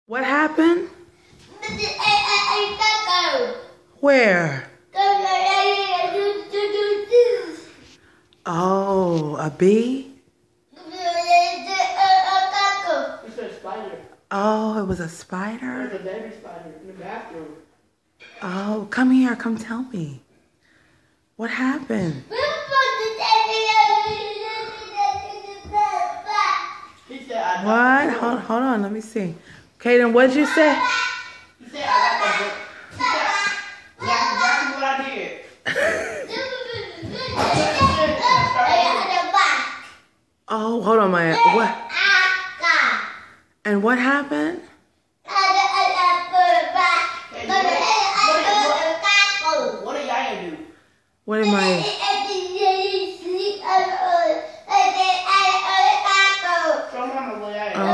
What happened? Where? Oh, a bee? It's a spider. Oh, it was a spider? There's a baby spider in the bathroom. Oh, come here. Come tell me. What happened? What? Hold on. Let me see. Kaden, what did you say? He said, I got that book. He said, that's exactly what I did. Oh, hold on, Maya. What? And what happened? What did Yaya do? What am I? Show Mama what Yaya did.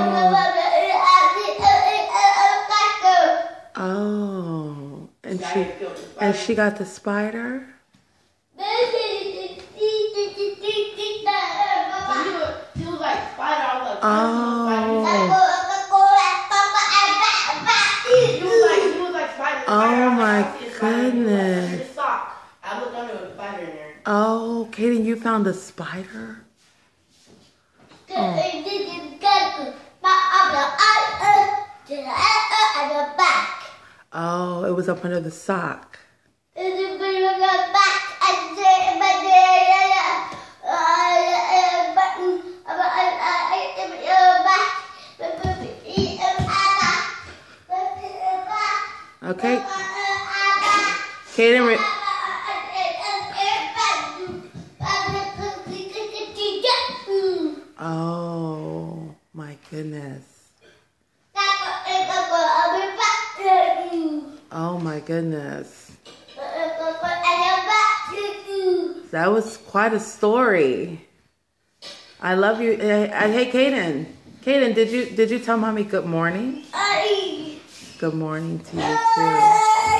Oh. And she got the spider? He was like spider. I was like, Oh. He was like spider. Oh my goodness. His sock. I looked under a spider in there. Oh, Kaden, you found a spider? Oh, it was up under the sock. Okay. Kaden, oh my goodness. Oh my goodness. That was quite a story. I love you. Hey, Kaden. Kaden, did you tell mommy good morning? Good morning to you too.